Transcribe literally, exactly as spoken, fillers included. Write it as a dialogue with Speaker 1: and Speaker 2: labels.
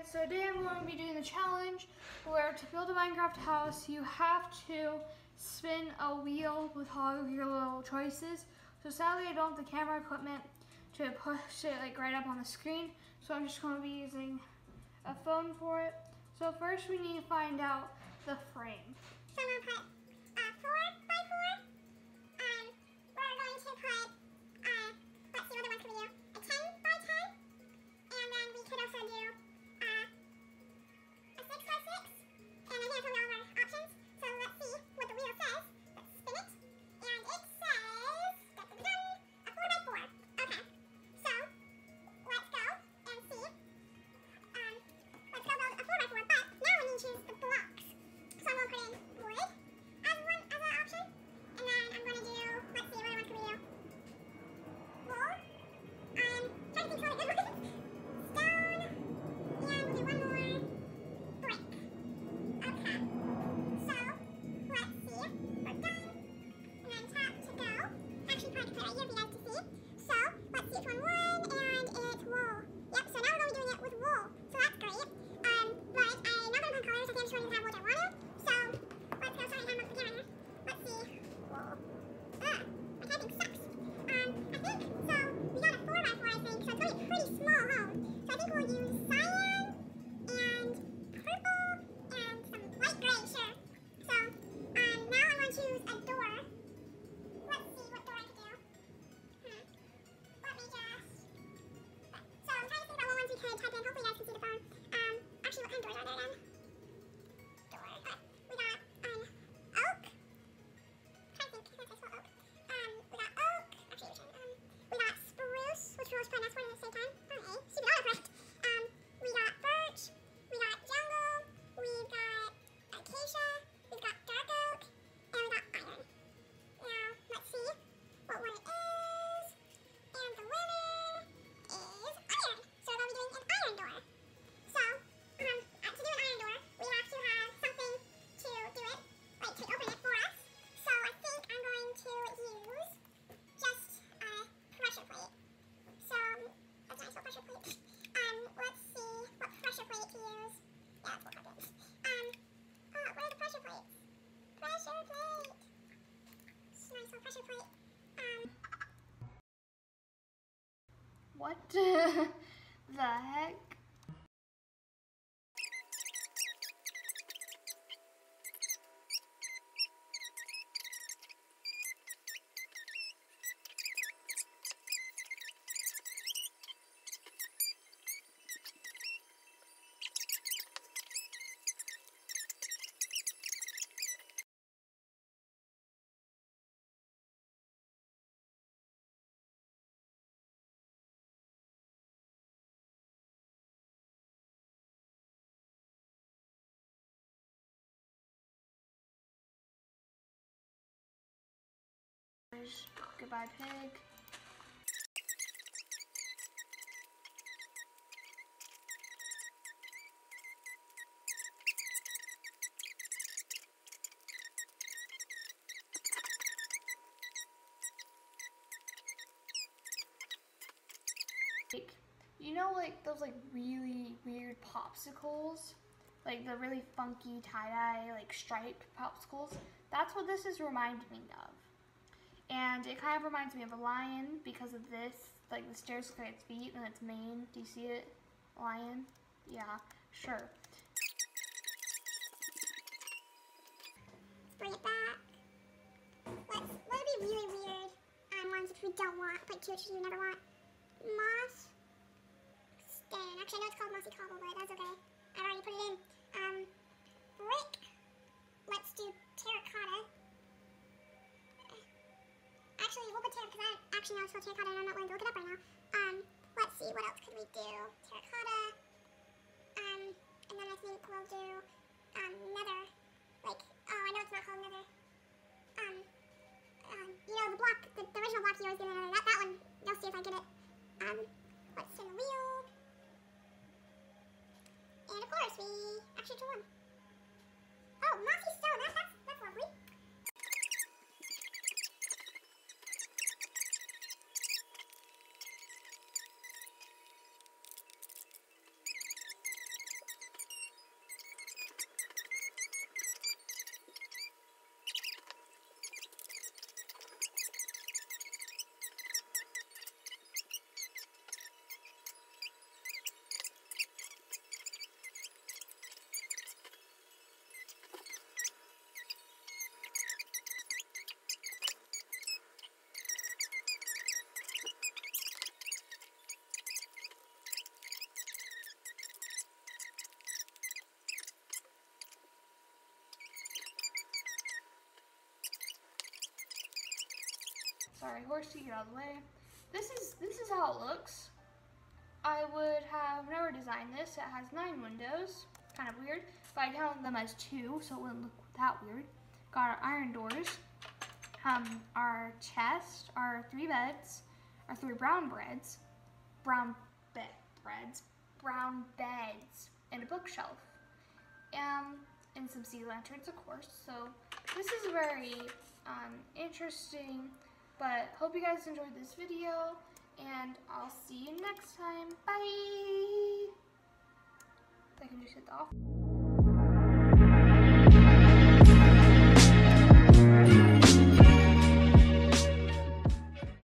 Speaker 1: Alright, so today I'm going to be doing the challenge where to build a Minecraft house you have to spin a wheel with all of your little choices. So sadly I don't have the camera equipment to push it like right up on the screen, so I'm just going to be using a phone for it. So first we need to find out the frame.
Speaker 2: So I'm going to put uh, four by four. Um, we're going to put, uh, let's see what the ones can we do, a ten by ten. And then we could also do uh, a six by six. And I think that's all of our options. So let's see what the wheel says. Let's spin it. And it says, da, da, da, da, a four by four. Okay. So let's go and see. Um, let's go build a four by four. But now we need to choose the blocks. So I'm going to put in wood as one as an option. And then I'm going to do, let's see, what other ones can we do? Wool. Um, trying to think of a good one. Stone. And we'll do one more. Brick. Okay. So, let's see. We're done. And then tap to go. Actually, probably put it right here for you guys to see. So, let's see which one won. And it's wool. Yep, so now we're going to be doing it with wool. So that's great. Um, but I'm not going to put colors. I think I'm just going to have what I want to. So, let's go. Sorry, I'm up the camera here. Let's see. Wool. Ugh, my typing sucks. Um, I think, so, we got a four by four, I think, so it's going to be pretty small home. So I think we'll use cyan and purple and some light gray, sure. So, um, now I'm going to choose a door. Let's see what door I can do. Hmm. Let me just, so I'm trying to think about what ones we could type in. Hopefully you guys can see the phone. Um, actually, what kind of doors are there then? Door. But we got an oak. I think that's a small oak. Um, we got oak. Actually, which one? Um, we got spruce, which we always put an S one in at the same time. Oh, A. Stupid autocorrect. Um, we got birch. We got jungle. We've got acacia. We've got dark oak. And we got iron. Now, let's see what one it is. And the winner is iron. So we're going to be doing an iron door. So, um, uh, to do an iron door, we have to have something to do it, like to open it for us. So I think I'm going to use just a pressure plate. So, that's a nice little pressure plate. Um, let's see what pressure plate to use. Yeah, that's what I'm doing. Um, oh, where are the pressure plates? Pressure plate! It's a nice little pressure plate. Um,
Speaker 1: What the heck? Goodbye, pig. Like, you know, like those like really weird popsicles, like the really funky tie-dye, like striped popsicles. That's what this is reminding me of. And it kind of reminds me of a lion because of this, like the stairs look like its feet and its mane. Do you see it? Lion? Yeah, sure.
Speaker 2: Let's bring it back. Let's, let it be really weird um, ones which we don't want, like two which we never want. Moss. Stain. Actually, I know it's called mossy cobble, but that's okay. I've already put it in. Um, brick. Let's do terracotta. Actually, we'll put terracotta, because I actually know it's called terracotta and I'm not willing to look it up right now. Um, let's see, what else could we do? Terracotta. Um, and then I think we'll do, um, nether. Like, oh, I know it's not called nether. Um, um, you know, the block, the, the original block you always get in nether. That, that one, you'll see if I get it. Um, let's turn the wheel. And of course, we actually drew one. Oh, mossy stone, that, that's, that's lovely.
Speaker 1: Sorry, horsey, get out of the way. This is this is how it looks. I would have never designed this. It has nine windows, kind of weird, but I counted them as two, so it wouldn't look that weird. Got our iron doors, um, our chest, our three beds, our three brown breads, brown bed breads, brown beds, and a bookshelf, um, and some sea lanterns, of course. So this is very um, interesting. But hope you guys enjoyed this video, and I'll see you next time. Bye! I can just hit the off.